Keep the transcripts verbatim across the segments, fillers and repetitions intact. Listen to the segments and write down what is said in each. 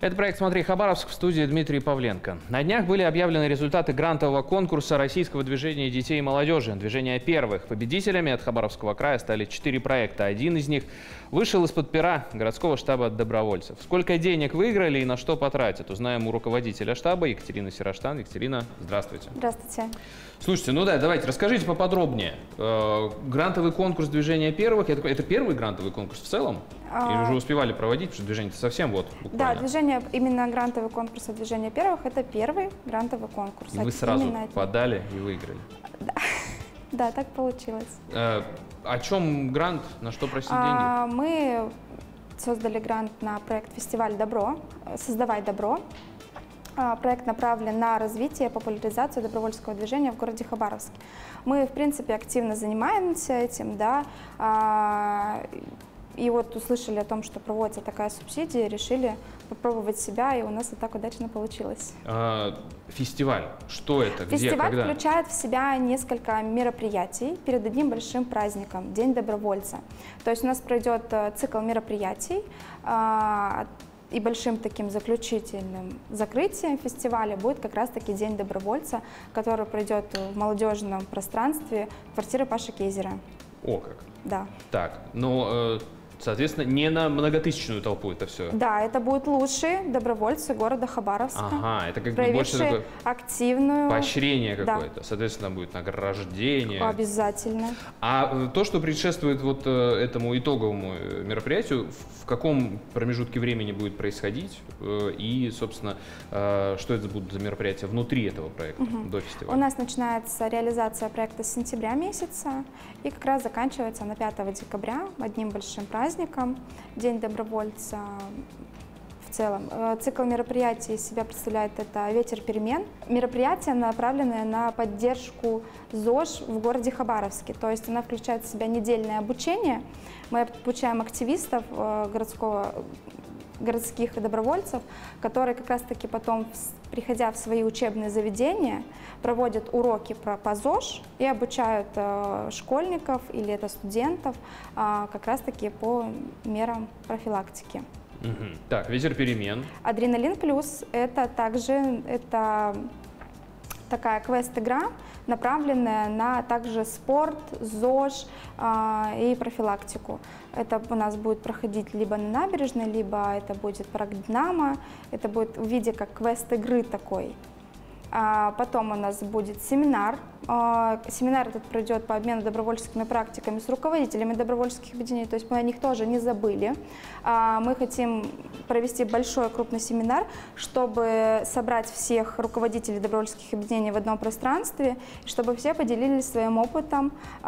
Это проект «Смотри, Хабаровск», в студии Дмитрий Павленко. На днях были объявлены результаты грантового конкурса Российского движения детей и молодежи. Движение первых. Победителями от Хабаровского края стали четыре проекта. Один из них вышел из-под пера городского штаба добровольцев. Сколько денег выиграли и на что потратят, узнаем у руководителя штаба Екатерины Сираштан. Екатерина, здравствуйте. Здравствуйте. Слушайте, ну да, давайте, расскажите поподробнее. Э, грантовый конкурс «Движение первых» это, – это первый грантовый конкурс в целом? А... Или уже успевали проводить, потому что движение-то совсем вот буквально. Да, движение, именно грантовый конкурс «Движение первых» – это первый грантовый конкурс. И вы сразу именно подали и выиграли? Да, да, так получилось. Э, о чем грант, на что просить а, деньги? Мы создали грант на проект «Фестиваль Добро», «Создавай добро». Проект направлен на развитие и популяризацию добровольческого движения в городе Хабаровске. Мы, в принципе, активно занимаемся этим, да, и вот услышали о том, что проводится такая субсидия, решили попробовать себя, и у нас вот так удачно получилось. А, фестиваль, что это, где, Фестиваль когда? включает в себя несколько мероприятий перед одним большим праздником, День добровольца. То есть у нас пройдет цикл мероприятий, и большим таким заключительным закрытием фестиваля будет как раз-таки День добровольца, который пройдет в молодежном пространстве квартиры Паши Кейзера. О, как. Да. Так, ну, соответственно, не на многотысячную толпу это все. Да, это будут лучшие добровольцы города Хабаровска. Ага, это как бы больше такое активную... поощрение какое-то. Да. Соответственно, будет награждение. Обязательно. А то, что предшествует вот этому итоговому мероприятию, в каком промежутке времени будет происходить? И, собственно, что это будут за мероприятия внутри этого проекта, угу. до фестиваля? У нас начинается реализация проекта с сентября месяца и как раз заканчивается на пятого декабря одним большим праздником, День добровольца. В целом. Цикл мероприятий из себя представляет это «Ветер перемен». Мероприятия, направленные на поддержку ЗОЖ в городе Хабаровске. То есть она включает в себя недельное обучение. Мы обучаем активистов городского, городских добровольцев, которые как раз-таки потом, приходя в свои учебные заведения, проводят уроки про, по ЗОЖ и обучают э, школьников или это студентов э, как раз-таки по мерам профилактики. Угу. Так, «Ветер перемен». «Адреналин плюс» — это также это такая квест-игра, направленная на также спорт, ЗОЖ э, и профилактику. Это у нас будет проходить либо на набережной, либо это будет парк Динамо. Это будет в виде как квест-игры такой. А потом у нас будет семинар. Семинар этот пройдет по обмену добровольческими практиками с руководителями добровольческих объединений, то есть мы о них тоже не забыли. Мы хотим провести большой крупный семинар, чтобы собрать всех руководителей добровольческих объединений в одном пространстве, чтобы все поделились своим опытом,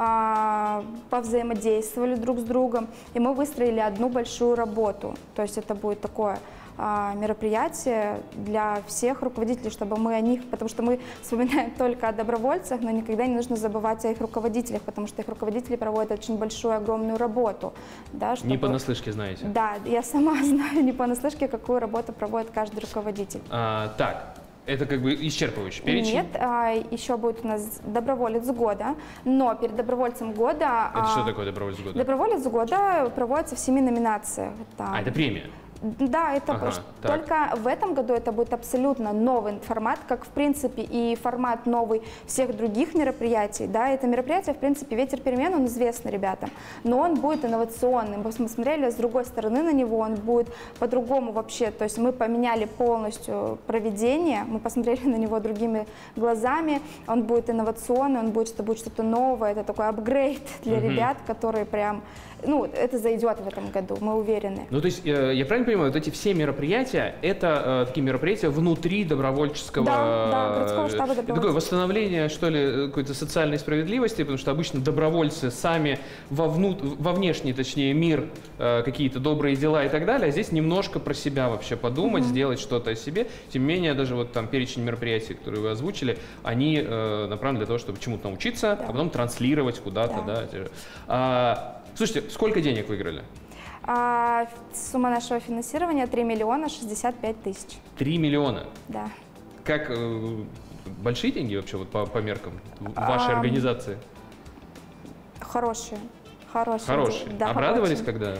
повзаимодействовали друг с другом, и мы выстроили одну большую работу. То есть это будет такое мероприятие для всех руководителей, чтобы мы о них, потому что мы вспоминаем только о добровольцах, но никогда не нужно забывать о их руководителях, потому что их руководители проводят очень большую, огромную работу. Да, чтобы... Не понаслышке знаете? Да, я сама знаю не понаслышке, какую работу проводит каждый руководитель. А, так. Это как бы исчерпывающий перечень? Нет, а, еще будет у нас доброволец года, но перед добровольцем года... Это а, что такое доброволец года? Доброволец года проводится в семи номинациях. Там. А, это премия? Да, это ага, только так. в этом году это будет абсолютно новый формат, как в принципе и формат новый всех других мероприятий. Да, это мероприятие, в принципе, «Ветер перемен», он известный ребятам, но он будет инновационным. Мы смотрели с другой стороны на него, он будет по-другому вообще. То есть мы поменяли полностью проведение, мы посмотрели на него другими глазами. Он будет инновационный, он будет, что будет что-то новое, это такой апгрейд для угу. ребят, которые прям, ну, это зайдет в этом году, мы уверены. Ну, то есть, э, я правильно понимаю, вот эти все мероприятия, это э, такие мероприятия внутри добровольческого... Да, да, городского штаба добровольцев. Такое восстановление, что ли, какой-то социальной справедливости, потому что обычно добровольцы сами во, вну... во внешний, точнее, мир, э, какие-то добрые дела и так далее, а здесь немножко про себя вообще подумать, mm-hmm. сделать что-то о себе. Тем не менее, даже вот там перечень мероприятий, которые вы озвучили, они э, направлены для того, чтобы чему-то научиться, да. а потом транслировать куда-то. Да. Да, а, слушайте, сколько денег выиграли? А, сумма нашего финансирования три миллиона шестьдесят пять тысяч. три миллиона? Да. Как э, большие деньги вообще вот по, по меркам вашей а, организации? Хорошие. Хорошие. Хорошие. Да, Обрадовались, очень. когда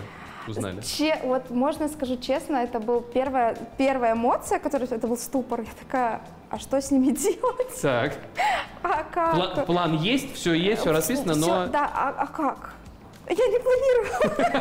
узнали? Че, вот можно скажу честно, это была первая, первая эмоция, которая, это был ступор. Я такая, а что с ними делать? Так. А как? План, план есть, все есть, все расписано, но... Всё, да, а, а как? Я не планировала.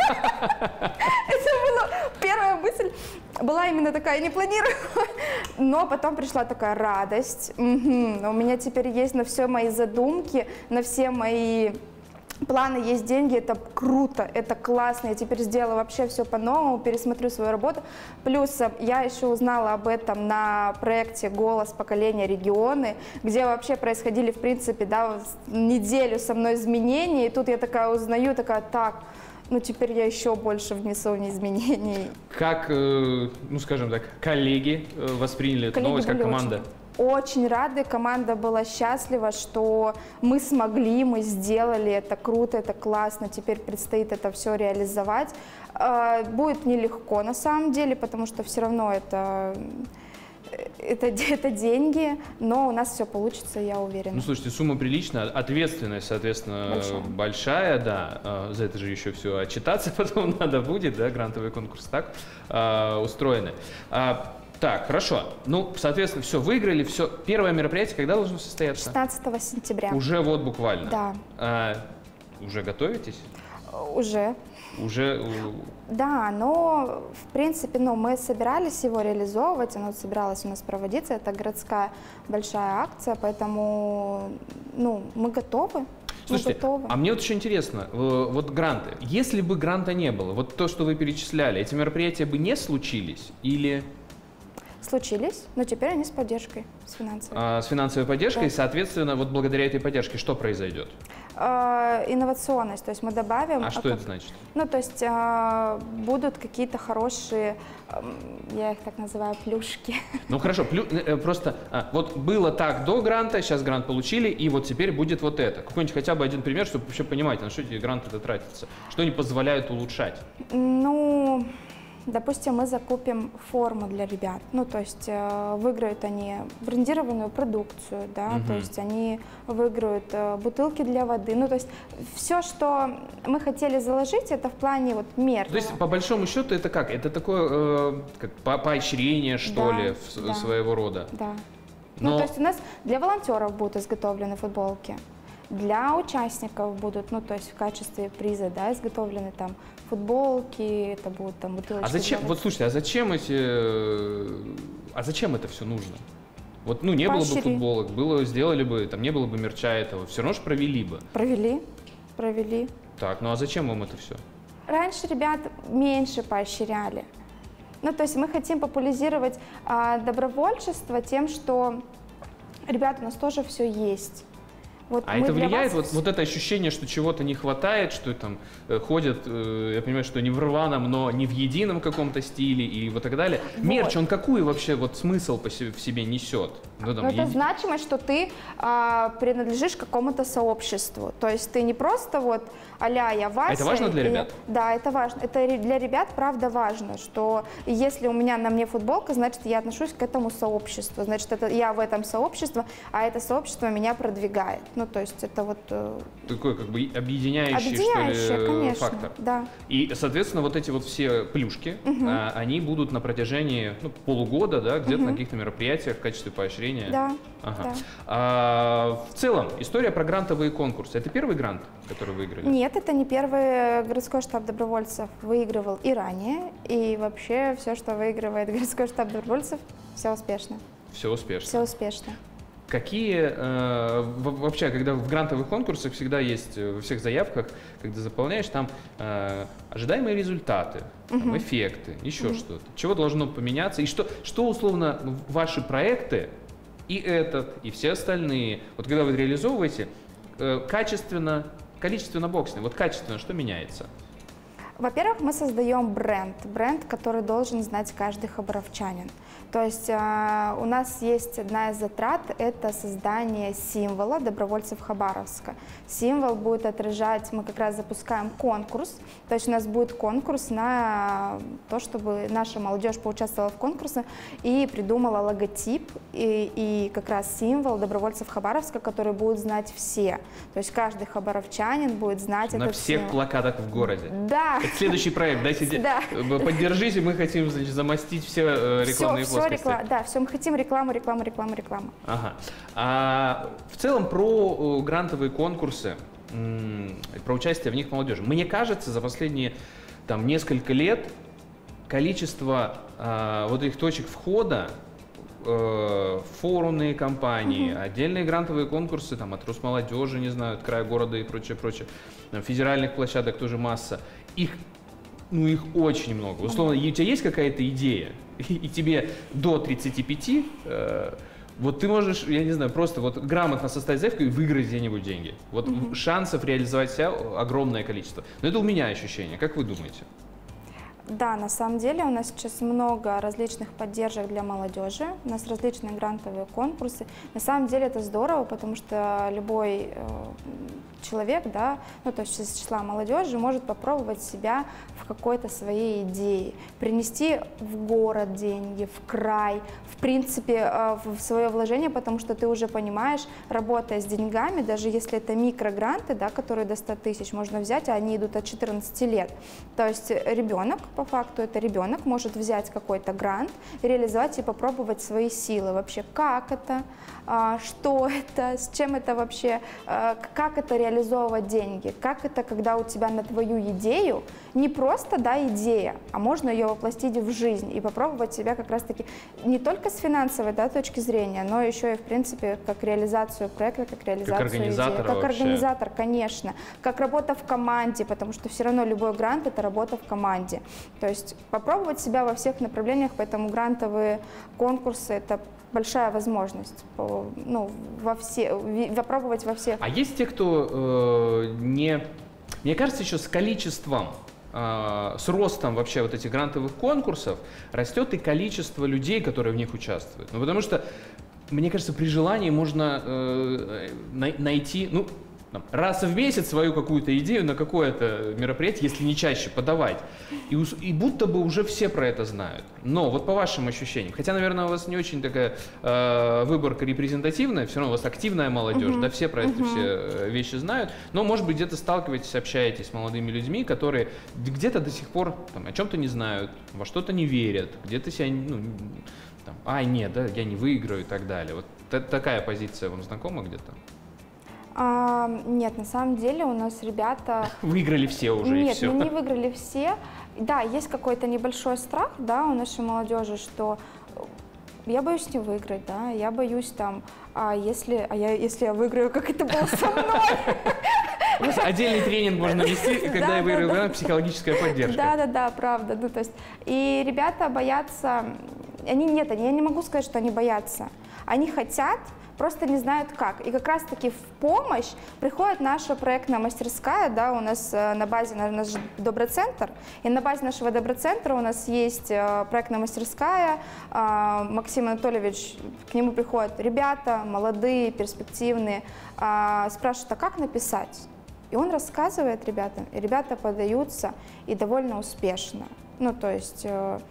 Это была первая мысль, была именно такая, я не планирую. Но потом пришла такая радость. У меня теперь есть на все мои задумки, на все мои планы есть деньги, это круто, это классно, я теперь сделаю вообще все по-новому, пересмотрю свою работу. Плюс я еще узнала об этом на проекте «Голос поколения регионы», где вообще происходили, в принципе, да, неделю со мной изменений, и тут я такая узнаю, такая, так, ну теперь я еще больше внесу изменений. Как, э, ну скажем так, коллеги э, восприняли эту коллеги новость, как команда? Очень... Очень рады, команда была счастлива, что мы смогли, мы сделали, это круто, это классно, теперь предстоит это все реализовать. Будет нелегко на самом деле, потому что все равно это, это, это деньги, но у нас все получится, я уверена. Ну, слушайте, сумма приличная, ответственность, соответственно, большая, большая, да, за это же еще все отчитаться потом надо будет, да, грантовый конкурс так устроены. Так, хорошо. Ну, соответственно, все, выиграли, все. Первое мероприятие когда должно состояться? шестнадцатого сентября. Уже вот буквально? Да. А, уже готовитесь? Уже. Уже? Да, но, в принципе, ну, мы собирались его реализовывать, оно собиралось у нас проводиться, это городская большая акция, поэтому, ну, мы готовы. Слушайте, а мне вот еще интересно, вот гранты, если бы гранта не было, вот то, что вы перечисляли, эти мероприятия бы не случились или... Случились, но теперь они с поддержкой, с финансовой. А, с финансовой поддержкой, да. И, соответственно, вот благодаря этой поддержке что произойдет? А, инновационность, то есть мы добавим... А, а что как, это значит? Ну, то есть а, будут какие-то хорошие, я их так называю, плюшки. Ну, хорошо, плю, просто а, вот было так до гранта, сейчас грант получили, и вот теперь будет вот это. Какой-нибудь хотя бы один пример, чтобы вообще понимать, на что эти гранты-то тратятся, что они позволяют улучшать? Ну... Допустим, мы закупим форму для ребят, ну, то есть э, выиграют они брендированную продукцию, да, uh-huh. то есть они выиграют э, бутылки для воды, ну, то есть все, что мы хотели заложить, это в плане вот мерного. То есть, по большому счету, это как? Это такое, э, как по поощрение, что да, ли, в, да, своего рода? Да. Но... Ну, то есть у нас для волонтеров будут изготовлены футболки, для участников будут, ну, то есть в качестве приза, да, изготовлены там футболки, это будут там бутылочки. А зачем, вот слушайте, а зачем эти, а зачем это все нужно? Вот, ну, не Поощри. было бы футболок, было, сделали бы, там, не было бы мерча этого, все равно же провели бы. Провели, провели. Так, ну а зачем вам это все? Раньше ребят меньше поощряли. Ну, то есть мы хотим популяризировать а, добровольчество тем, что, ребята, у нас тоже все есть. Вот а это влияет, вас... вот, вот это ощущение, что чего-то не хватает, что там э, ходят, э, я понимаю, что не в рваном, но не в едином каком-то стиле и вот так далее. Вот. Мерч, он какой вообще вот смысл по себе, в себе несет? Ну, там, это еди... значимость, что ты э, принадлежишь какому-то сообществу. То есть ты не просто вот а-ля я Вася. А это важно для и... ребят? Да, это важно. Это для ребят, правда, важно, что если у меня на мне футболка, значит, я отношусь к этому сообществу. Значит, это я в этом сообществе, а это сообщество меня продвигает. Ну, то есть это вот... Такой как бы объединяющий, объединяющий, что ли, конечно, фактор. Да. И, соответственно, вот эти вот все плюшки, угу. а, они будут на протяжении ну, полугода, да, где-то угу. на каких-то мероприятиях в качестве поощрения. Да, ага. да. А, в целом, история про грантовые конкурсы. Это первый грант, который выиграли? Нет, это не первый. Городской штаб добровольцев выигрывал и ранее. И вообще все, что выигрывает городской штаб добровольцев, все успешно. Все успешно. Все успешно. Какие, э, вообще, когда в грантовых конкурсах всегда есть, во всех заявках, когда заполняешь, там э, ожидаемые результаты, uh-huh. там, эффекты, еще uh-huh. что-то. Чего должно поменяться? И что, что, условно, ваши проекты, и этот, и все остальные, вот когда вы реализовываете, э, качественно, количественно боксный, вот качественно что меняется? Во-первых, мы создаем бренд, бренд, который должен знать каждый хабаровчанин. То есть э, у нас есть одна из затрат, это создание символа добровольцев Хабаровска. Символ будет отражать, мы как раз запускаем конкурс, то есть у нас будет конкурс на то, чтобы наша молодежь поучаствовала в конкурсе и придумала логотип и, и как раз символ добровольцев Хабаровска, который будут знать все. То есть каждый хабаровчанин будет знать на этот всех символ. Плакатах в городе. Да, Это следующий проект, дайте, Да. поддержите, мы хотим, значит, замостить все э, рекламные все, плоскости. Все рекла... Да, все, мы хотим рекламу, рекламу, рекламу, рекламу. Ага. А в целом про грантовые конкурсы, про участие в них молодежи. Мне кажется, за последние там, несколько лет количество а, вот этих точек входа, э, форумные кампании, угу. отдельные грантовые конкурсы там, от Росмолодежи, не знаю, от края города и прочее, прочее, там, федеральных площадок тоже масса. Их, ну, их очень много. Условно, у тебя есть какая-то идея, и, и тебе до тридцати пяти, э, вот ты можешь, я не знаю, просто вот грамотно составить заявку и выиграть где-нибудь деньги. Вот mm-hmm. шансов реализовать себя огромное количество. Но это у меня ощущение. Как вы думаете? Да, на самом деле у нас сейчас много различных поддержек для молодежи, у нас различные грантовые конкурсы. На самом деле это здорово, потому что любой э, человек, да, ну то есть из числа молодежи, может попробовать себя в какой-то своей идее, принести в город деньги, в край, в принципе, э, в свое вложение, потому что ты уже понимаешь, работая с деньгами, даже если это микрогранты, да, которые до ста тысяч можно взять, а они идут от четырнадцати лет. То есть ребенок, по факту это ребенок, может взять какой-то грант, реализовать и попробовать свои силы. Вообще, как это, что это, с чем это вообще, как это реализовывать деньги, как это, когда у тебя на твою идею не просто, да, идея, а можно ее воплотить в жизнь и попробовать себя как раз-таки не только с финансовой, да, точки зрения, но еще и, в принципе, как реализацию проекта, как реализацию как организатор идеи. Как вообще. организатор, конечно, как работа в команде, потому что все равно любой грант – это работа в команде. То есть попробовать себя во всех направлениях, поэтому грантовые конкурсы – это большая возможность, ну, во все, попробовать во всех. А есть те, кто э, не… Мне кажется, еще с количеством, э, с ростом вообще вот этих грантовых конкурсов растет и количество людей, которые в них участвуют. Ну, потому что, мне кажется, при желании можно э, найти… Ну, раз в месяц свою какую-то идею на какое-то мероприятие, если не чаще, подавать. И, и будто бы уже все про это знают. Но вот по вашим ощущениям, хотя, наверное, у вас не очень такая э, выборка репрезентативная, все равно у вас активная молодежь, uh-huh. да, все про это uh-huh. все вещи знают, но, может быть, где-то сталкиваетесь, общаетесь с молодыми людьми, которые где-то до сих пор там, о чем-то не знают, во что-то не верят, где-то себя, ну, там, ай, нет, да, я не выиграю и так далее. Вот такая позиция вам знакома где-то? А, нет, на самом деле у нас ребята… Выиграли все уже, нет, и все. Нет, мы не выиграли все. Да, есть какой-то небольшой страх, да, у нашей молодежи, что я боюсь не выиграть, да, я боюсь там, а если, а я, если я выиграю, как это было со мной? Отдельный тренинг можно вести, когда я выиграю, психологическая поддержка. Да-да-да, правда. Ну, то есть, и ребята боятся, они нет, я не могу сказать, что они боятся, они хотят, просто не знают как. И как раз-таки в помощь приходит наша проектная мастерская, да, у нас на базе наш Доброцентр, и на базе нашего Доброцентра у нас есть проектная мастерская, Максим Анатольевич, к нему приходят ребята, молодые, перспективные, спрашивают, а как написать? И он рассказывает ребятам, и ребята подаются, и довольно успешно. Ну, то есть…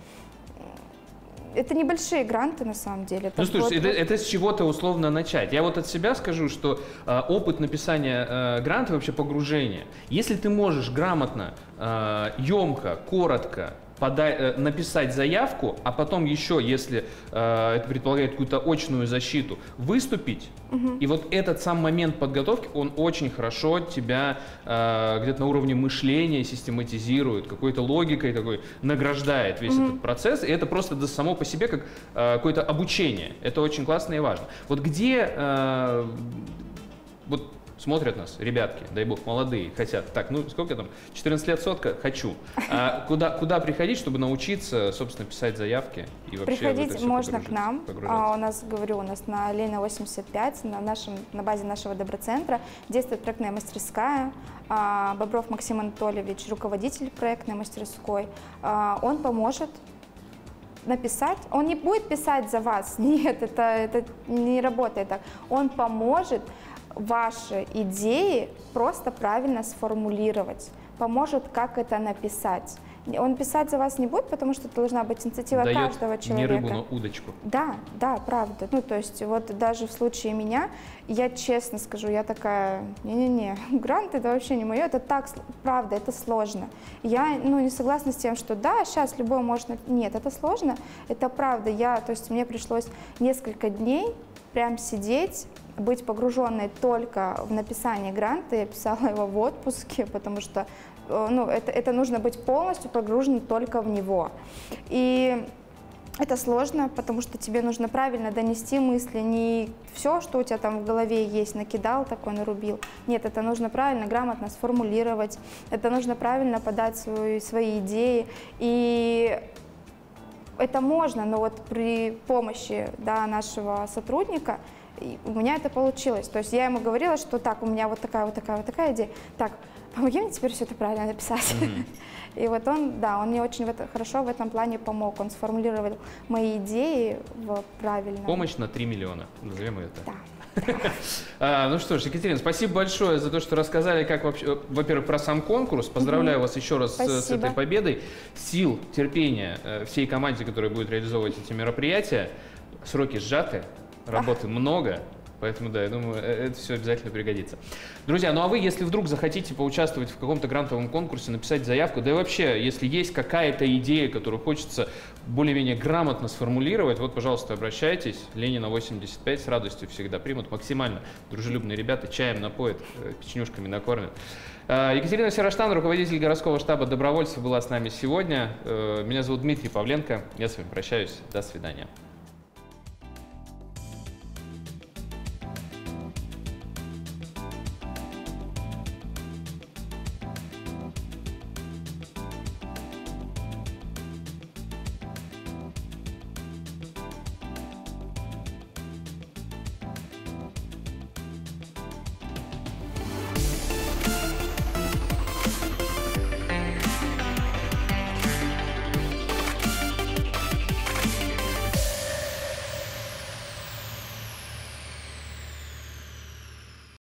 Это небольшие гранты, на самом деле. Ну, слушай, это, это с чего-то условно начать. Я вот от себя скажу, что э, опыт написания э, гранта, вообще погружения, если ты можешь грамотно, э, емко, коротко подай, э, написать заявку, а потом еще, если э, это предполагает какую-то очную защиту, выступить, угу. и вот этот сам момент подготовки, он очень хорошо тебя э, где-то на уровне мышления систематизирует, какой-то логикой такой награждает весь угу. этот процесс, и это просто да, само по себе как э, какое-то обучение. Это очень классно и важно. Вот где… Э, вот смотрят нас ребятки, дай бог, молодые, хотят, так, ну сколько там, четырнадцать лет сотка, хочу. А куда, куда приходить, чтобы научиться, собственно, писать заявки и вообще приходить можно к нам, а, у нас, говорю, у нас на Ленина восемьдесят пять, на, нашем, на базе нашего Доброцентра действует проектная мастерская, а, Бобров Максим Анатольевич, руководитель проектной мастерской, а, он поможет написать, он не будет писать за вас, нет, это, это не работает так, он поможет ваши идеи просто правильно сформулировать, поможет, как это написать. Он писать за вас не будет, потому что это должна быть инициатива Дает каждого человека. не рыбу, но удочку. Да, да, правда. Ну, то есть вот даже в случае меня, я честно скажу, я такая, не-не-не, грант это вообще не мое, это так, правда, это сложно. Я, ну, не согласна с тем, что да, сейчас любой может... Нет, это сложно, это правда. Я, то есть мне пришлось несколько дней прям сидеть, быть погруженной только в написание гранта. Я писала его в отпуске, потому что ну, это, это нужно быть полностью погруженным только в него. И это сложно, потому что тебе нужно правильно донести мысли, не все, что у тебя там в голове есть, накидал такой, нарубил. Нет, это нужно правильно, грамотно сформулировать, это нужно правильно подать свои, свои идеи. И это можно, но вот при помощи, да, нашего сотрудника у меня это получилось. То есть я ему говорила, что так, у меня вот такая, вот такая, вот такая идея. Так, помоги мне теперь все это правильно написать. Mm-hmm. И вот он, да, он мне очень в это, хорошо в этом плане помог. Он сформулировал мои идеи в правильном. Помощь на три миллиона, назовем ее так. Да. А, ну что ж, Екатерина, спасибо большое за то, что рассказали, как вообще, во-первых, про сам конкурс. Поздравляю mm-hmm. вас еще раз с, с этой победой. Сил, терпения всей команде, которая будет реализовывать эти мероприятия. Сроки сжаты, работы много. Поэтому, да, я думаю, это все обязательно пригодится. Друзья, ну а вы, если вдруг захотите поучаствовать в каком-то грантовом конкурсе, написать заявку, да и вообще, если есть какая-то идея, которую хочется более-менее грамотно сформулировать, вот, пожалуйста, обращайтесь. Ленина восемьдесят пять с радостью всегда примут. Максимально дружелюбные ребята, чаем напоят, печенюшками накормят. Екатерина Сероштан, руководитель городского штаба добровольцев, была с нами сегодня. Меня зовут Дмитрий Павленко. Я с вами прощаюсь. До свидания.